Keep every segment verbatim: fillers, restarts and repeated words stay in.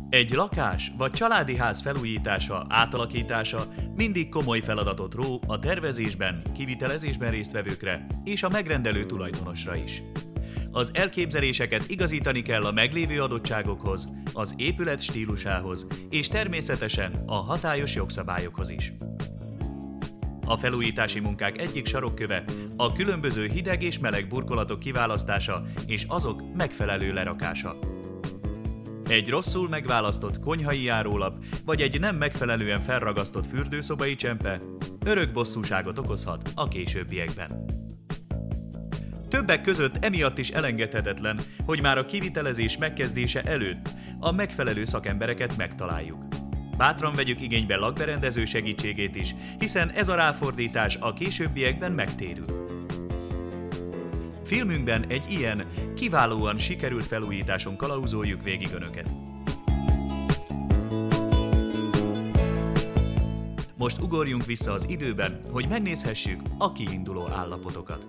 Egy lakás vagy családi ház felújítása, átalakítása mindig komoly feladatot ró a tervezésben, kivitelezésben résztvevőkre és a megrendelő tulajdonosra is. Az elképzeléseket igazítani kell a meglévő adottságokhoz, az épület stílusához és természetesen a hatályos jogszabályokhoz is. A felújítási munkák egyik sarokköve a különböző hideg és meleg burkolatok kiválasztása és azok megfelelő lerakása. Egy rosszul megválasztott konyhai járólap vagy egy nem megfelelően felragasztott fürdőszobai csempe örök bosszúságot okozhat a későbbiekben. Többek között emiatt is elengedhetetlen, hogy már a kivitelezés megkezdése előtt a megfelelő szakembereket megtaláljuk. Bátran vegyük igénybe lakberendező segítségét is, hiszen ez a ráfordítás a későbbiekben megtérül. Filmünkben egy ilyen, kiválóan sikerült felújításon kalauzoljuk végig Önöket. Most ugorjunk vissza az időben, hogy megnézhessük a kiinduló állapotokat.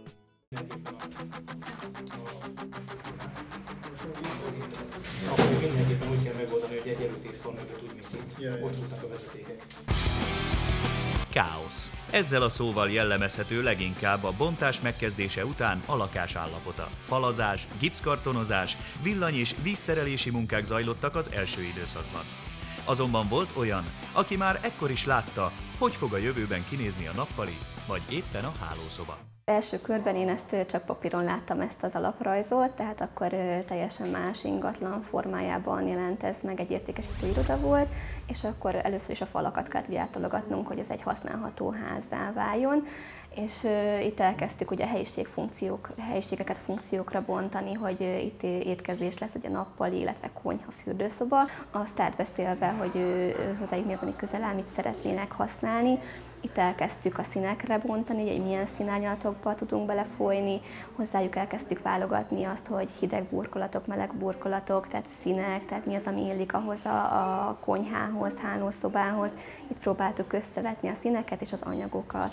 Akkor mindenképpen úgy kell megoldani, hogy egy előtétfal mögött úgy, mint itt, ott futnak a vezetékek. Káosz. Ezzel a szóval jellemezhető leginkább a bontás megkezdése után a lakás állapota. Falazás, gipszkartonozás, villany- és vízszerelési munkák zajlottak az első időszakban. Azonban volt olyan, aki már ekkor is látta, hogy fog a jövőben kinézni a nappali, vagy éppen a hálószoba. Első körben én ezt csak papíron láttam, ezt az alaprajzot, tehát akkor teljesen más ingatlan formájában jelent ez meg, egy értékesítő iroda volt, és akkor először is a falakat kellett átalogatnunk, hogy ez egy használható házzá váljon. És uh, itt elkezdtük ugye helyiségfunkciók, helyiségeket funkciókra bontani, hogy uh, itt étkezés lesz, ugye nappali, illetve konyha, fürdőszoba. Azt átbeszélve, hogy uh, hozzájuk mi az, ami közel áll, mit szeretnének használni. Itt elkezdtük a színekre bontani, hogy milyen színárnyalatokba tudunk belefolyni, hozzájuk elkezdtük válogatni azt, hogy hideg burkolatok, meleg burkolatok, tehát színek, tehát mi az, ami illik ahhoz a, a konyhához, hálószobához. Itt próbáltuk összevetni a színeket és az anyagokat.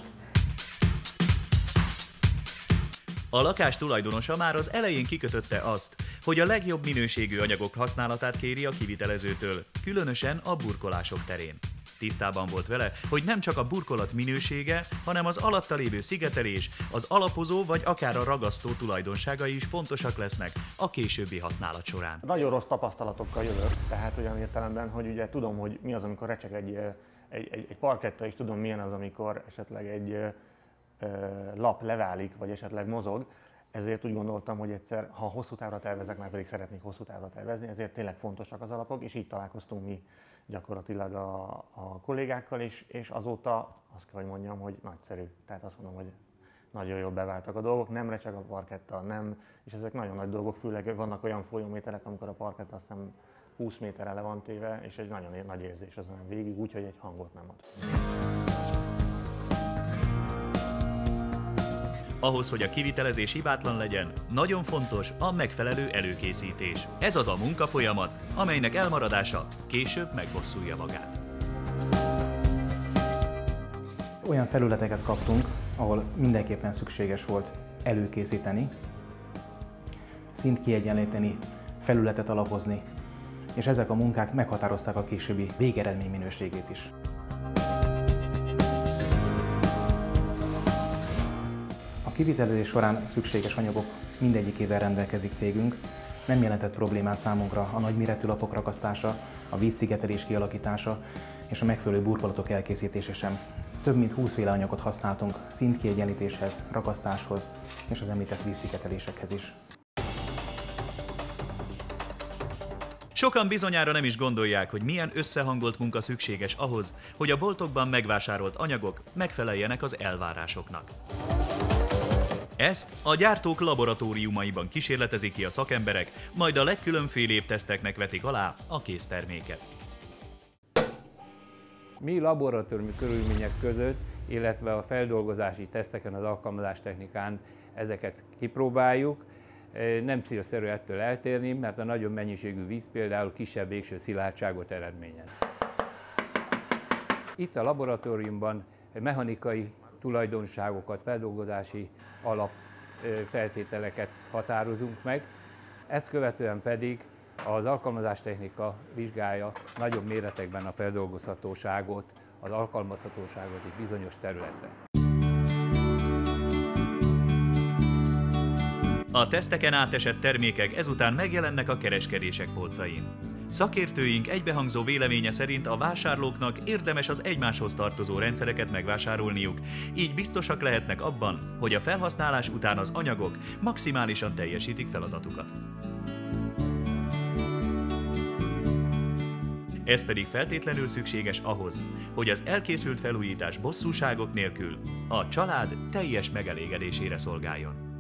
A lakás tulajdonosa már az elején kikötötte azt, hogy a legjobb minőségű anyagok használatát kéri a kivitelezőtől, különösen a burkolások terén. Tisztában volt vele, hogy nem csak a burkolat minősége, hanem az alatta lévő szigetelés, az alapozó vagy akár a ragasztó tulajdonságai is fontosak lesznek a későbbi használat során. Nagyon rossz tapasztalatokkal jövök, tehát olyan értelemben, hogy ugye tudom, hogy mi az, amikor recseg egy, egy, egy, egy parketta, és tudom, milyen az, amikor esetleg egy lap leválik, vagy esetleg mozog, ezért úgy gondoltam, hogy egyszer, ha hosszú távra tervezek, már pedig szeretnék hosszú távra tervezni, ezért tényleg fontosak az alapok, és így találkoztunk mi gyakorlatilag a, a kollégákkal, és, és azóta azt kell, hogy mondjam, hogy nagyszerű. Tehát azt mondom, hogy nagyon jól beváltak a dolgok, nem recseg a parketta, nem, és ezek nagyon nagy dolgok, főleg vannak olyan folyóméterek, amikor a parketta azt hiszem húsz méterre le van téve, és egy nagyon nagy érzés azon végig, úgyhogy egy hangot nem ad. Ahhoz, hogy a kivitelezés hibátlan legyen, nagyon fontos a megfelelő előkészítés. Ez az a munkafolyamat, amelynek elmaradása később megbosszulja magát. Olyan felületeket kaptunk, ahol mindenképpen szükséges volt előkészíteni, szint kiegyenlíteni, felületet alapozni, és ezek a munkák meghatározták a későbbi végeredmény minőségét is. A kivitelezés során szükséges anyagok mindegyikével rendelkezik cégünk, nem jelentett problémát számunkra a nagyméretű lapok ragasztása, a vízszigetelés kialakítása és a megfelelő burkolatok elkészítése sem. Több mint húszféle anyagot használtunk szintkiegyenlítéshez, ragasztáshoz és az említett vízszigetelésekhez is. Sokan bizonyára nem is gondolják, hogy milyen összehangolt munka szükséges ahhoz, hogy a boltokban megvásárolt anyagok megfeleljenek az elvárásoknak. Ezt a gyártók laboratóriumaiban kísérletezik ki a szakemberek, majd a legkülönfélébb teszteknek vetik alá a készterméket. Mi laboratóriumi körülmények között, illetve a feldolgozási teszteken, az alkalmazástechnikán ezeket kipróbáljuk. Nem célszerű ettől eltérni, mert a nagyobb mennyiségű víz például kisebb végső szilárdságot eredményez. Itt a laboratóriumban mechanikai tulajdonságokat, feldolgozási alapfeltételeket határozunk meg, ezt követően pedig Az alkalmazástechnika vizsgálja nagyobb méretekben a feldolgozhatóságot, az alkalmazhatóságot egy bizonyos területre. A teszteken átesett termékek ezután megjelennek a kereskedések polcain. Szakértőink egybehangzó véleménye szerint a vásárlóknak érdemes az egymáshoz tartozó rendszereket megvásárolniuk, így biztosak lehetnek abban, hogy a felhasználás után az anyagok maximálisan teljesítik feladatukat. Ez pedig feltétlenül szükséges ahhoz, hogy az elkészült felújítás bosszúságok nélkül a család teljes megelégedésére szolgáljon.